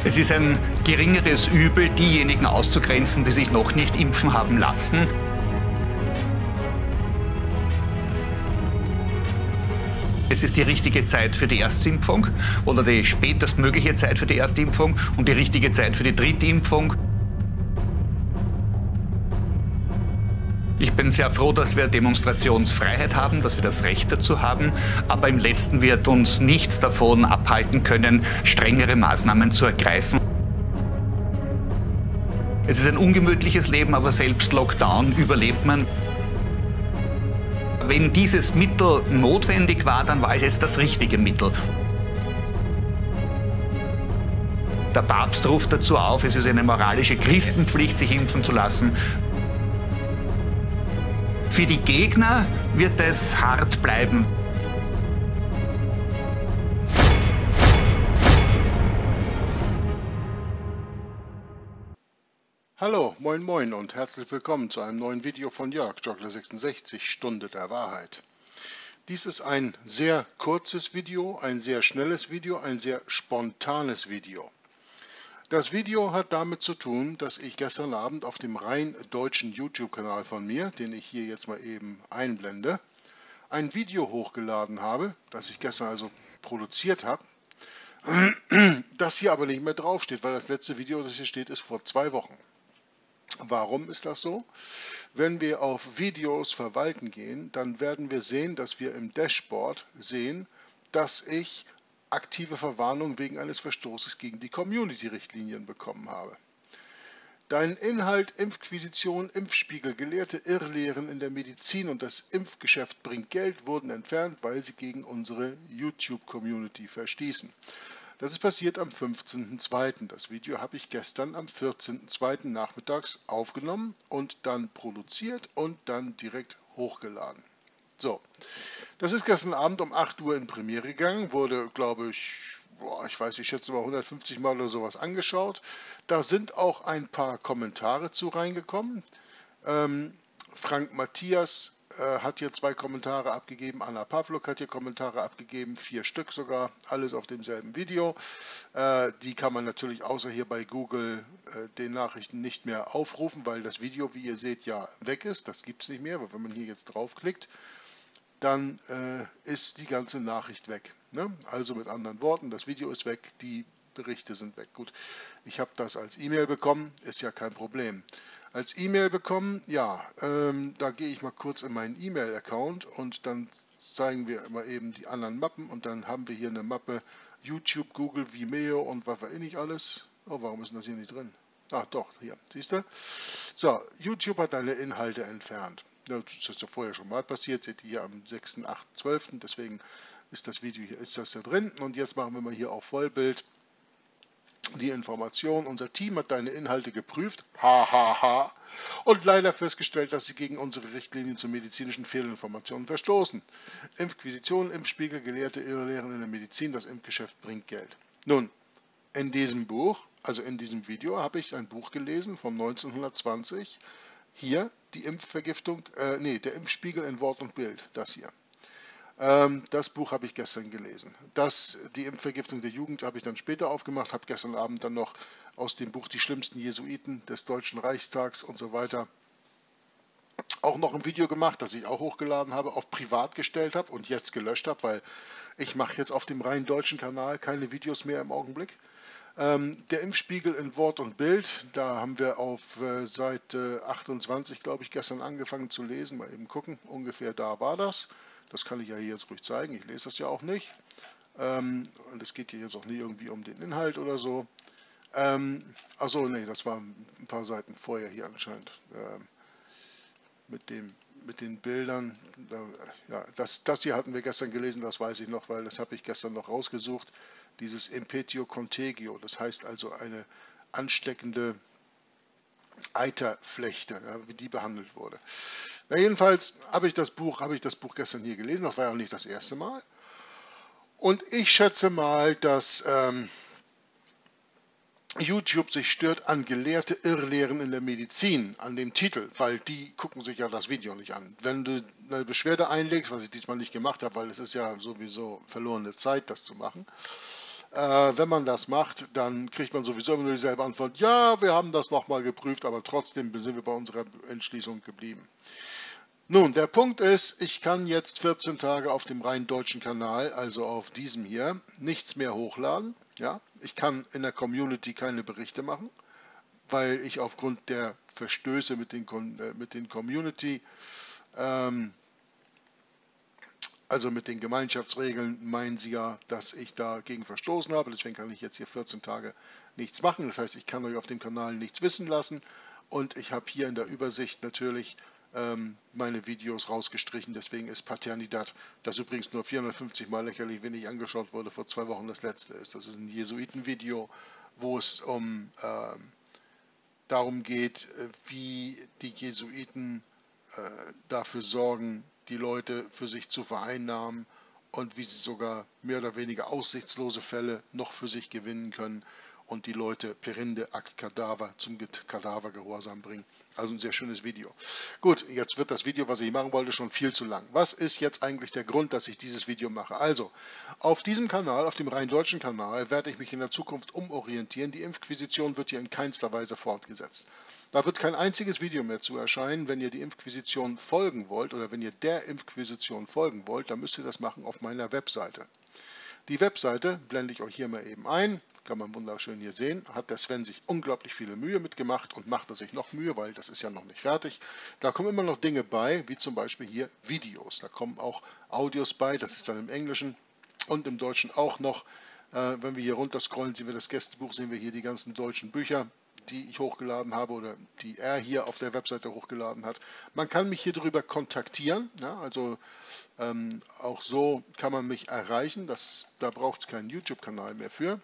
Es ist ein geringeres Übel, diejenigen auszugrenzen, die sich noch nicht impfen haben lassen. Es ist die richtige Zeit für die Erstimpfung oder die spätestmögliche Zeit für die Erstimpfung und die richtige Zeit für die dritte Impfung. Ich bin sehr froh, dass wir Demonstrationsfreiheit haben, dass wir das Recht dazu haben, aber im Letzten wird uns nichts davon abhalten können, strengere Maßnahmen zu ergreifen. Es ist ein ungemütliches Leben, aber selbst Lockdown überlebt man. Wenn dieses Mittel notwendig war, dann war es jetzt das richtige Mittel. Der Papst ruft dazu auf, es ist eine moralische Christenpflicht, sich impfen zu lassen. Für die Gegner wird es hart bleiben. Hallo, moin moin und herzlich willkommen zu einem neuen Video von Jörg, Joggler66, Stunde der Wahrheit. Dies ist ein sehr kurzes Video, ein sehr schnelles Video, ein sehr spontanes Video. Das Video hat damit zu tun, dass ich gestern Abend auf dem rein deutschen YouTube-Kanal von mir, den ich hier jetzt mal eben einblende, ein Video hochgeladen habe, das ich gestern also produziert habe, das hier aber nicht mehr draufsteht, weil das letzte Video, das hier steht, ist vor 2 Wochen. Warum ist das so? Wenn wir auf Videos verwalten gehen, dann werden wir sehen, dass wir im Dashboard sehen, dass ich aktive Verwarnung wegen eines Verstoßes gegen die Community-Richtlinien bekommen habe. Dein Inhalt Impfquisition, Impfspiegel, gelehrte Irrlehren in der Medizin und das Impfgeschäft bringt Geld wurden entfernt, weil sie gegen unsere YouTube-Community verstießen. Das ist passiert am 15.02. Das Video habe ich gestern am 14.02. nachmittags aufgenommen und dann produziert und dann direkt hochgeladen. So, das ist gestern Abend um 8 Uhr in Premiere gegangen, wurde, glaube ich, ich schätze mal 150 Mal oder sowas angeschaut. Da sind auch ein paar Kommentare zu reingekommen. Frank Matthias hat hier 2 Kommentare abgegeben, Anna Pavluk hat hier Kommentare abgegeben, 4 Stück sogar, alles auf demselben Video. Die kann man natürlich außer hier bei Google den Nachrichten nicht mehr aufrufen, weil das Video, wie ihr seht, ja weg ist. Das gibt es nicht mehr, aber wenn man hier jetzt draufklickt, dann ist die ganze Nachricht weg. Ne? Also mit anderen Worten, das Video ist weg, die Berichte sind weg. Gut, ich habe das als E-Mail bekommen, ist ja kein Problem. Als E-Mail bekommen, ja, da gehe ich mal kurz in meinen E-Mail-Account und dann zeigen wir immer eben die anderen Mappen und dann haben wir hier eine Mappe YouTube, Google, Vimeo und was weiß ich nicht alles. Oh, warum ist denn das hier nicht drin? Ach doch, hier, siehst du? So, YouTube hat deine Inhalte entfernt. Das ist ja vorher schon mal passiert, seht ihr hier am 6.8.12. Deswegen ist das Video hier, ist das ja drin. Und jetzt machen wir mal hier auf Vollbild die Information. Unser Team hat deine Inhalte geprüft, und leider festgestellt, dass sie gegen unsere Richtlinien zu medizinischen Fehlinformationen verstoßen. Impfquisition, Impfspiegel, gelehrte Irrlehren in der Medizin, das Impfgeschäft bringt Geld. Nun, in diesem Buch, also in diesem Video, habe ich ein Buch gelesen von 1920. Hier die Impfvergiftung, der Impfspiegel in Wort und Bild, das hier. Das Buch habe ich gestern gelesen. Die Impfvergiftung der Jugend habe ich dann später aufgemacht, habe gestern Abend dann noch aus dem Buch Die schlimmsten Jesuiten des Deutschen Reichstags und so weiter auch noch ein Video gemacht, das ich auch hochgeladen habe, auf privat gestellt habe und jetzt gelöscht habe, weil ich mache jetzt auf dem rein deutschen Kanal keine Videos mehr im Augenblick. Der Impfspiegel in Wort und Bild, da haben wir auf Seite 28, glaube ich, gestern angefangen zu lesen. Mal eben gucken, ungefähr da war das. Das kann ich ja hier jetzt ruhig zeigen, ich lese das ja auch nicht. Und es geht hier jetzt auch nie irgendwie um den Inhalt oder so. Achso, nee, das war ein paar Seiten vorher hier anscheinend. Mit den Bildern. Ja, das hier hatten wir gestern gelesen, das weiß ich noch, weil das habe ich gestern noch rausgesucht. Dieses Impetio Contagio, das heißt also eine ansteckende Eiterflechte, ja, wie die behandelt wurde. Na, jedenfalls habe ich das Buch gestern hier gelesen, das war ja auch nicht das erste Mal. Und ich schätze mal, dass YouTube sich stört an gelehrte Irrlehren in der Medizin, an dem Titel, weil die gucken sich ja das Video nicht an. Wenn du eine Beschwerde einlegst, was ich diesmal nicht gemacht habe, weil es ist ja sowieso verlorene Zeit, das zu machen, Wenn man das macht, dann kriegt man sowieso immer nur dieselbe Antwort, ja, wir haben das nochmal geprüft, aber trotzdem sind wir bei unserer Entschließung geblieben. Nun, der Punkt ist, ich kann jetzt 14 Tage auf dem rein deutschen Kanal, also auf diesem hier, nichts mehr hochladen. Ja? Ich kann in der Community keine Berichte machen, weil ich aufgrund der Verstöße mit den Community, also mit den Gemeinschaftsregeln, meinen sie ja, dass ich dagegen verstoßen habe. Deswegen kann ich jetzt hier 14 Tage nichts machen. Das heißt, ich kann euch auf dem Kanal nichts wissen lassen. Und ich habe hier in der Übersicht natürlich meine Videos rausgestrichen. Deswegen ist Paternidad, das übrigens nur 450 Mal lächerlich wenig angeschaut wurde, vor 2 Wochen das letzte ist. Das ist ein Jesuiten-Video, wo es darum geht, wie die Jesuiten dafür sorgen, die Leute für sich zu vereinnahmen und wie sie sogar mehr oder weniger aussichtslose Fälle noch für sich gewinnen können und die Leute perinde ac cadaver zum Kadavergehorsam bringen. Also ein sehr schönes Video. Gut, jetzt wird das Video, was ich machen wollte, schon viel zu lang. Was ist jetzt eigentlich der Grund, dass ich dieses Video mache? Also, auf diesem Kanal, auf dem rein deutschen Kanal, werde ich mich in der Zukunft umorientieren. Die Impfquisition wird hier in keinster Weise fortgesetzt. Da wird kein einziges Video mehr zu erscheinen. Wenn ihr die Impfquisition folgen wollt oder wenn ihr der Impfquisition folgen wollt, dann müsst ihr das machen auf meiner Webseite. Die Webseite blende ich euch hier mal eben ein, kann man wunderschön hier sehen, hat der Sven sich unglaublich viele Mühe mitgemacht und macht er sich noch Mühe, weil das ist ja noch nicht fertig. Da kommen immer noch Dinge bei, wie zum Beispiel hier Videos. Da kommen auch Audios bei, das ist dann im Englischen und im Deutschen auch noch. Wenn wir hier runter scrollen, sehen wir das Gästebuch, sehen wir hier die ganzen deutschen Bücher, die ich hochgeladen habe oder die er hier auf der Webseite hochgeladen hat. Man kann mich hier drüber kontaktieren, ja, also auch so kann man mich erreichen, da braucht es keinen YouTube-Kanal mehr für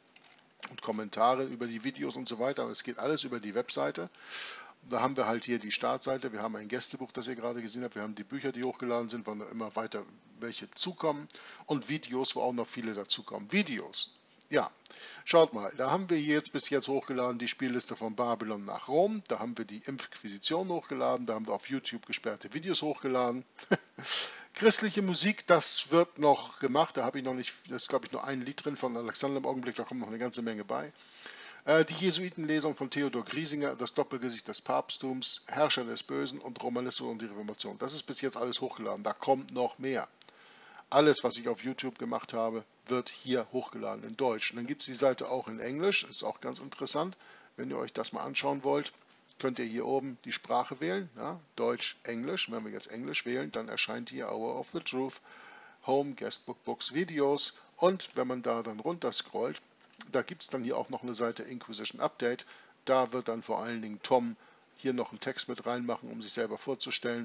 und Kommentare über die Videos und so weiter, aber es geht alles über die Webseite. Da haben wir halt hier die Startseite, wir haben ein Gästebuch, das ihr gerade gesehen habt, wir haben die Bücher, die hochgeladen sind, wo immer weiter welche zukommen und Videos, wo auch noch viele dazukommen. Videos. Ja, schaut mal, da haben wir jetzt bis jetzt hochgeladen die Spielliste von Babylon nach Rom, da haben wir die Impfquisition hochgeladen, da haben wir auf YouTube gesperrte Videos hochgeladen. Christliche Musik, das wird noch gemacht, da habe ich noch nicht, das ist glaube ich nur ein Lied drin von Alexander im Augenblick, da kommt noch eine ganze Menge bei. Die Jesuitenlesung von Theodor Griesinger, das Doppelgesicht des Papsttums, Herrscher des Bösen und Romanismus und die Reformation. Das ist bis jetzt alles hochgeladen, da kommt noch mehr. Alles, was ich auf YouTube gemacht habe, wird hier hochgeladen in Deutsch. Und dann gibt es die Seite auch in Englisch, ist auch ganz interessant. Wenn ihr euch das mal anschauen wollt, könnt ihr hier oben die Sprache wählen, ja, Deutsch, Englisch. Wenn wir jetzt Englisch wählen, dann erscheint hier Hour of the Truth, Home, Guestbook, Books, Videos. Und wenn man da dann runter scrollt, da gibt es dann hier auch noch eine Seite Inquisition Update. Da wird dann vor allen Dingen Tom hier noch einen Text mit reinmachen, um sich selber vorzustellen.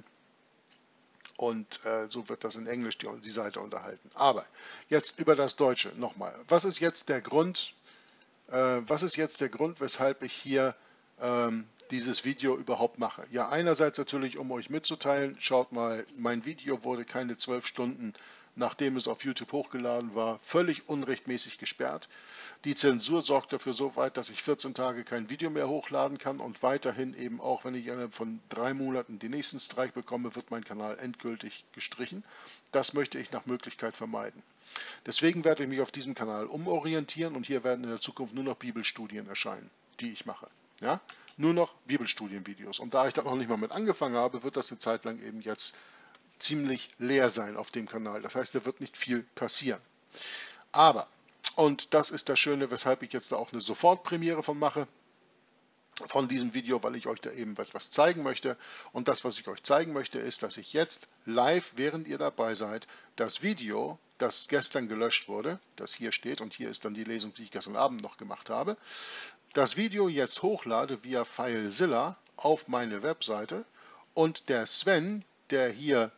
Und so wird das in Englisch die Seite unterhalten. Aber jetzt über das Deutsche nochmal. Was ist jetzt der Grund, weshalb ich hier dieses Video überhaupt mache? Ja, einerseits natürlich, um euch mitzuteilen, schaut mal, mein Video wurde keine 12 Stunden, nachdem es auf YouTube hochgeladen war, völlig unrechtmäßig gesperrt. Die Zensur sorgt dafür so weit, dass ich 14 Tage kein Video mehr hochladen kann und weiterhin eben auch, wenn ich innerhalb von 3 Monaten den nächsten Strike bekomme, wird mein Kanal endgültig gestrichen. Das möchte ich nach Möglichkeit vermeiden. Deswegen werde ich mich auf diesem Kanal umorientieren und hier werden in der Zukunft nur noch Bibelstudien erscheinen, die ich mache. Ja? Nur noch Bibelstudienvideos. Und da ich da noch nicht mal mit angefangen habe, wird das eine Zeit lang eben jetzt ziemlich leer sein auf dem Kanal. Das heißt, da wird nicht viel passieren. Aber, und das ist das Schöne, weshalb ich jetzt da auch eine Sofortpremiere von mache, von diesem Video, weil ich euch da eben etwas zeigen möchte. Und das, was ich euch zeigen möchte, ist, dass ich jetzt live, während ihr dabei seid, das Video, das gestern gelöscht wurde, das hier steht, und hier ist dann die Lesung, die ich gestern Abend noch gemacht habe, das Video jetzt hochlade via FileZilla auf meine Webseite und der Sven, der hier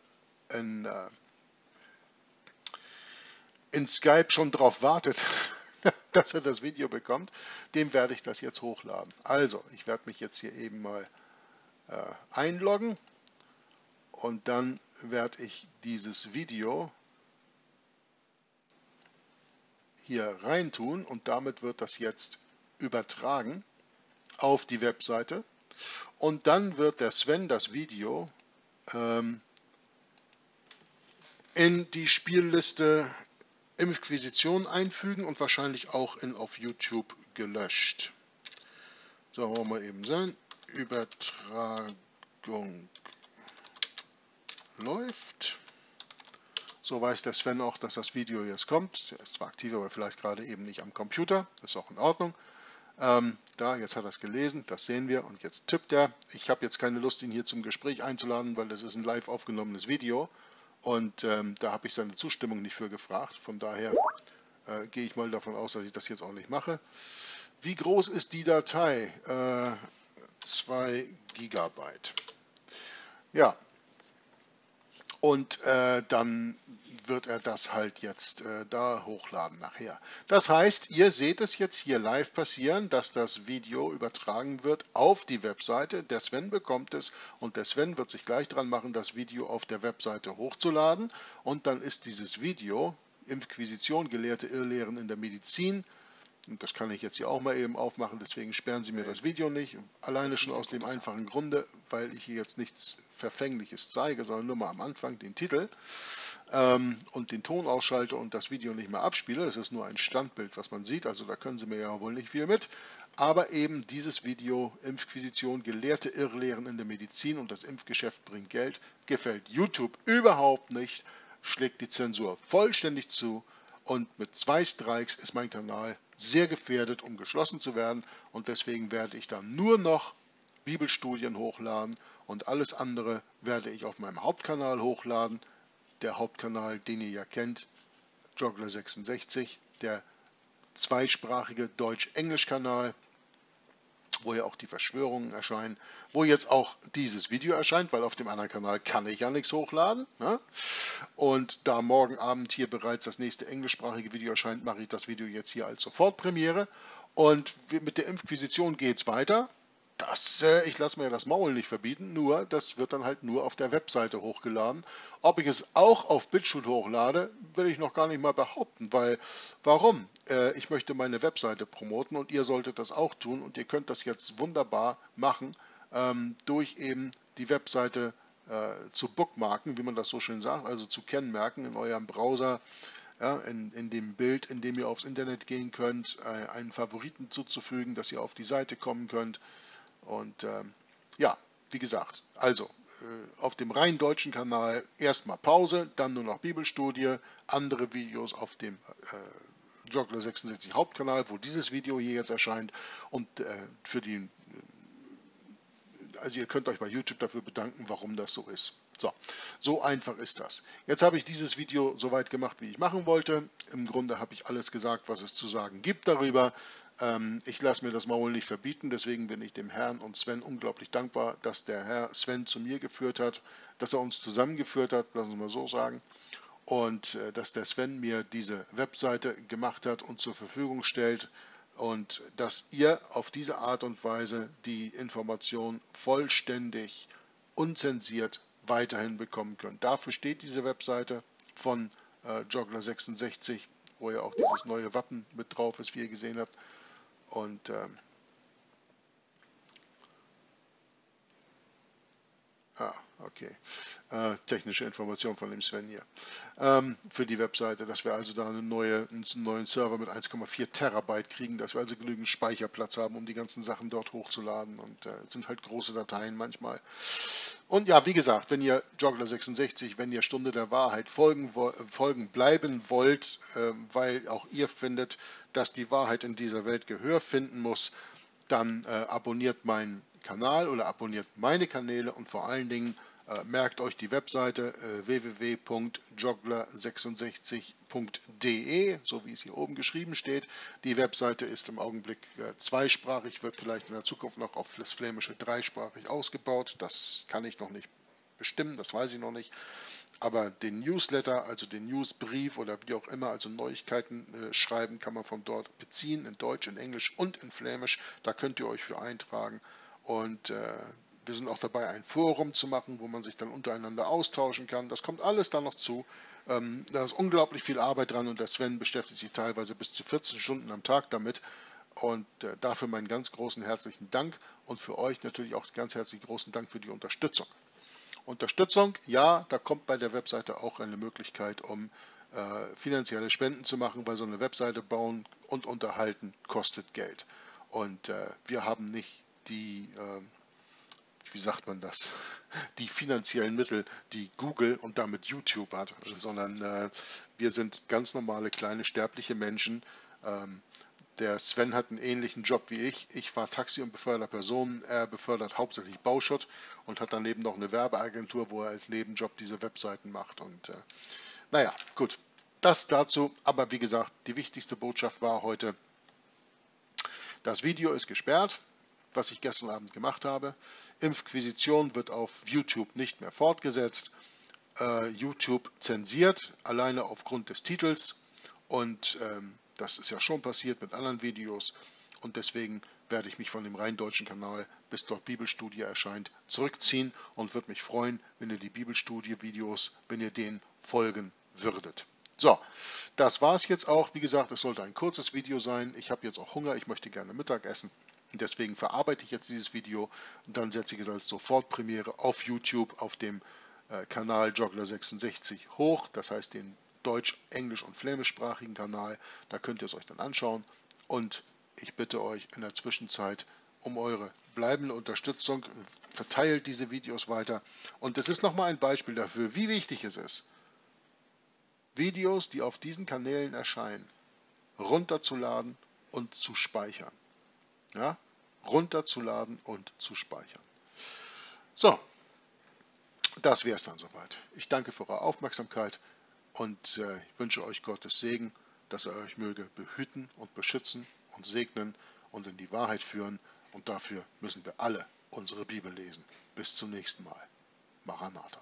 in Skype schon drauf wartet, dass er das Video bekommt, dem werde ich das jetzt hochladen. Also, ich werde mich jetzt hier eben mal einloggen und dann werde ich dieses Video hier reintun und damit wird das jetzt übertragen auf die Webseite und dann wird der Sven das Video in die Spielliste Impfquisition einfügen und wahrscheinlich auch auf YouTube gelöscht. So, wollen wir eben sein. Übertragung läuft. So weiß der Sven auch, dass das Video jetzt kommt. Er ist zwar aktiv, aber vielleicht gerade eben nicht am Computer. Das ist auch in Ordnung. Jetzt hat er es gelesen, das sehen wir und jetzt tippt er. Ich habe jetzt keine Lust, ihn hier zum Gespräch einzuladen, weil das ist ein live aufgenommenes Video und da habe ich seine Zustimmung nicht für gefragt. Von daher gehe ich mal davon aus, dass ich das jetzt auch nicht mache. Wie groß ist die Datei? 2 Gigabyte. Ja, und dann wird er das halt jetzt da hochladen nachher. Das heißt, ihr seht es jetzt hier live passieren, dass das Video übertragen wird auf die Webseite. Der Sven bekommt es und der Sven wird sich gleich dran machen, das Video auf der Webseite hochzuladen. Und dann ist dieses Video, Impfquisition, gelehrte Irrlehren in der Medizin, und das kann ich jetzt hier auch mal eben aufmachen, deswegen sperren Sie mir das Video nicht. Alleine schon aus dem einfachen Grunde, weil ich hier jetzt nichts Verfängliches zeige, sondern nur mal am Anfang den Titel und den Ton ausschalte und das Video nicht mehr abspiele. Das ist nur ein Standbild, was man sieht, also da können Sie mir ja wohl nicht viel mit. Aber eben dieses Video, Impfquisition, gelehrte Irrlehren in der Medizin und das Impfgeschäft bringt Geld, gefällt YouTube überhaupt nicht, schlägt die Zensur vollständig zu. Und mit 2 Strikes ist mein Kanal sehr gefährdet, um geschlossen zu werden. Und deswegen werde ich dann nur noch Bibelstudien hochladen und alles andere werde ich auf meinem Hauptkanal hochladen. Der Hauptkanal, den ihr ja kennt, Joggler66, der zweisprachige Deutsch-Englisch-Kanal, wo ja auch die Verschwörungen erscheinen, wo jetzt auch dieses Video erscheint, weil auf dem anderen Kanal kann ich ja nichts hochladen. Ne? Und da morgen Abend hier bereits das nächste englischsprachige Video erscheint, mache ich das Video jetzt hier als Sofortpremiere. Und mit der Impfquisition geht es weiter. Ich lasse mir das Maul nicht verbieten, nur das wird dann halt nur auf der Webseite hochgeladen. Ob ich es auch auf BitChute hochlade, will ich noch gar nicht mal behaupten, weil warum? Ich möchte meine Webseite promoten und ihr solltet das auch tun und ihr könnt das jetzt wunderbar machen, durch eben die Webseite zu bookmarken, wie man das so schön sagt, also zu kennmerken in eurem Browser. Ja, in dem Bild, in dem ihr aufs Internet gehen könnt, einen Favoriten zuzufügen, dass ihr auf die Seite kommen könnt. Und ja, wie gesagt, also auf dem rein deutschen Kanal erstmal Pause, dann nur noch Bibelstudie, andere Videos auf dem Joggler66 Hauptkanal, wo dieses Video hier jetzt erscheint und also ihr könnt euch bei YouTube dafür bedanken, warum das so ist. So einfach ist das. Jetzt habe ich dieses Video so weit gemacht, wie ich machen wollte. Im Grunde habe ich alles gesagt, was es zu sagen gibt darüber. Ich lasse mir das Maul nicht verbieten, deswegen bin ich dem Herrn und Sven unglaublich dankbar, dass der Herr Sven zu mir geführt hat, dass er uns zusammengeführt hat, lassen wir mal so sagen. Und dass der Sven mir diese Webseite gemacht hat und zur Verfügung stellt. Und dass ihr auf diese Art und Weise die Information vollständig, unzensiert weiterhin bekommen könnt. Dafür steht diese Webseite von Joggler66, wo ja auch dieses neue Wappen mit drauf ist, wie ihr gesehen habt. Und okay. Technische Information von dem Sven hier. Für die Webseite, dass wir also da einen neuen Server mit 1,4 Terabyte kriegen, dass wir also genügend Speicherplatz haben, um die ganzen Sachen dort hochzuladen. Und es sind halt große Dateien manchmal. Und ja, wie gesagt, wenn ihr Joggler66, wenn ihr Stunde der Wahrheit folgen bleiben wollt, weil auch ihr findet, dass die Wahrheit in dieser Welt Gehör finden muss, dann abonniert meinen Kanal oder abonniert meine Kanäle und vor allen Dingen merkt euch die Webseite www.joggler66.de, so wie es hier oben geschrieben steht. Die Webseite ist im Augenblick zweisprachig, wird vielleicht in der Zukunft noch auf das Flämische dreisprachig ausgebaut. Das kann ich noch nicht bestimmen, das weiß ich noch nicht. Aber den Newsletter, also den Newsbrief oder wie auch immer, also Neuigkeiten schreiben, kann man von dort beziehen, in Deutsch, in Englisch und in Flämisch. Da könnt ihr euch für eintragen. Und wir sind auch dabei, ein Forum zu machen, wo man sich dann untereinander austauschen kann. Das kommt alles dann noch zu. Da ist unglaublich viel Arbeit dran und der Sven beschäftigt sich teilweise bis zu 14 Stunden am Tag damit. Und dafür meinen ganz großen herzlichen Dank und für euch natürlich auch ganz herzlichen großen Dank für die Unterstützung. Unterstützung, ja, da kommt bei der Webseite auch eine Möglichkeit, um finanzielle Spenden zu machen, weil so eine Webseite bauen und unterhalten kostet Geld. Und wir haben nicht die, wie sagt man das, die finanziellen Mittel, die Google und damit YouTube hat, sondern wir sind ganz normale kleine sterbliche Menschen. Der Sven hat einen ähnlichen Job wie ich. Ich fahre Taxi und befördere Personen. Er befördert hauptsächlich Bauschutt und hat daneben noch eine Werbeagentur, wo er als Nebenjob diese Webseiten macht. Und naja, gut, das dazu. Aber wie gesagt, die wichtigste Botschaft war heute, das Video ist gesperrt, was ich gestern Abend gemacht habe. Impfquisition wird auf YouTube nicht mehr fortgesetzt. YouTube zensiert, alleine aufgrund des Titels. Und das ist ja schon passiert mit anderen Videos. Und deswegen werde ich mich von dem rein deutschen Kanal, bis dort Bibelstudie erscheint, zurückziehen und würde mich freuen, wenn ihr die Bibelstudie-Videos, wenn ihr denen folgen würdet. So, das war es jetzt auch. Wie gesagt, es sollte ein kurzes Video sein. Ich habe jetzt auch Hunger, ich möchte gerne Mittag essen. Und deswegen verarbeite ich jetzt dieses Video und dann setze ich es als Sofortpremiere auf YouTube, auf dem Kanal Joggler66 hoch. Das heißt den deutsch-, englisch- und flämischsprachigen Kanal. Da könnt ihr es euch dann anschauen. Und ich bitte euch in der Zwischenzeit um eure bleibende Unterstützung. Verteilt diese Videos weiter. Und das ist nochmal ein Beispiel dafür, wie wichtig es ist, Videos, die auf diesen Kanälen erscheinen, runterzuladen und zu speichern. Ja? Runterzuladen und zu speichern. So, das wäre es dann soweit. Ich danke für eure Aufmerksamkeit und ich wünsche euch Gottes Segen, dass er euch möge behüten und beschützen und segnen und in die Wahrheit führen. Und dafür müssen wir alle unsere Bibel lesen. Bis zum nächsten Mal. Maranatha.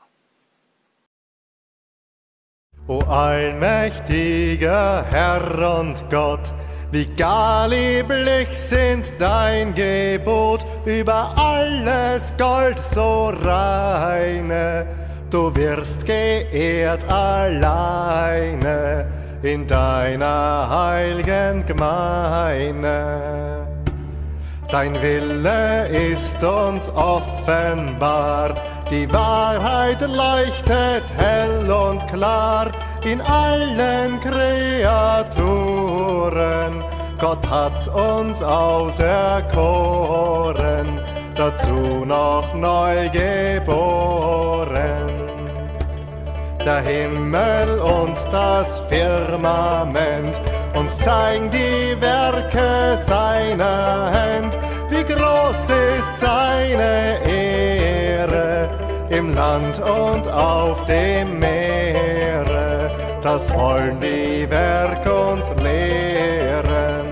O allmächtiger Herr und Gott, wie gar lieblich sind dein Gebot, über alles Gold so reine. Du wirst geehrt alleine in deiner heiligen Gemeinde. Dein Wille ist uns offenbar, die Wahrheit leuchtet hell und klar in allen Kreaturen. Gott hat uns auserkoren, dazu noch neu geboren. Der Himmel und das Firmament uns zeigen die Werke seiner Hand. Wie groß ist seine Ehre im Land und auf dem Meere. Das wollen die Werke uns lehren.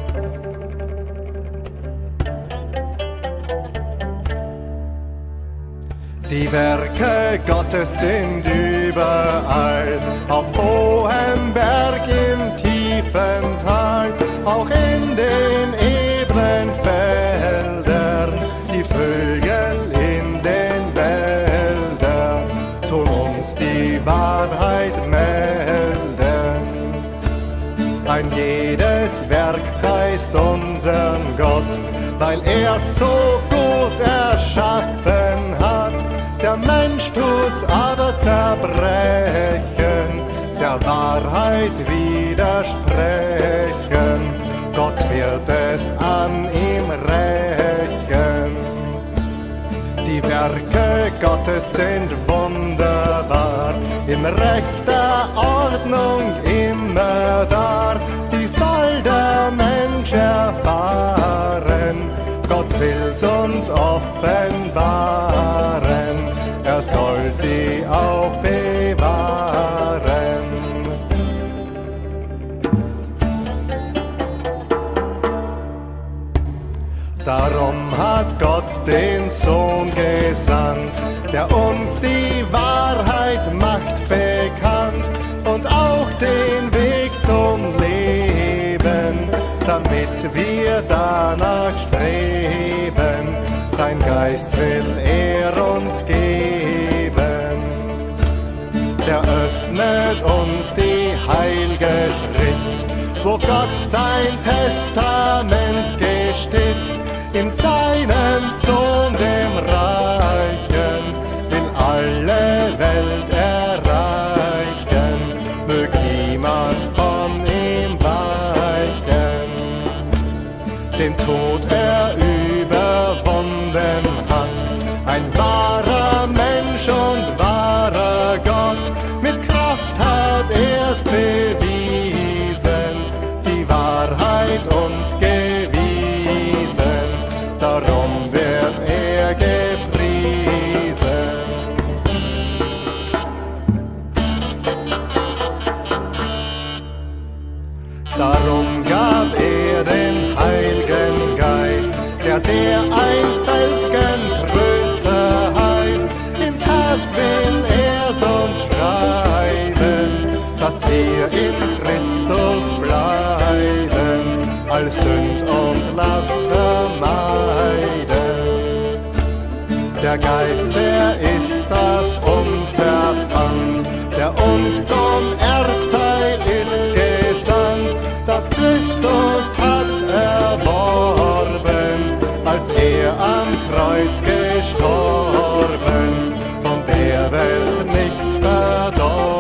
Die Werke Gottes sind überall, auf hohem Berg, im tiefen Tal, auch in den ebenen Feldern, die Vögel in den Wäldern, tun uns die Wahrheit melden. Ein jedes Werk preist unseren Gott, weil er so gut erschaffen hat. Der Mensch tut's aber zerbrechen, der Wahrheit widersprechen. Gott wird es an ihm rächen. Die Werke Gottes sind wunderbar, in rechter Ordnung immer da. Die soll der Mensch erfahren, Gott will's uns offenbaren, er soll sie auch bewahren. Darum hat Gott den Sohn gesandt, der uns die Wahrheit macht bekannt und auch den Weg zum Leben, damit wir danach streben. Sein Geist will er uns geben. Der öffnet uns die heilige Schrift, wo Gott sein Testament gestiftet. In seinem Sohn, dem Reichen, will alle Welt erreichen. Mögen den Tod er überwunden hat. Ein wahrer Mensch und wahrer Gott, mit Kraft hat er's bewiesen, die Wahrheit uns gewiesen, darum wird er gepriesen. Darum gab er den Heiligen Geist, der ein Weltgentröster heißt. Ins Herz will er's uns schreiben, dass wir in Christus bleiben, all Sünd und Laster meiden. Der Geist, der ist das Unterpfand, der uns zum Erbteil ist gesandt, das Christus hat erworben, als er am Kreuz gestorben, von der Welt nicht verdorben.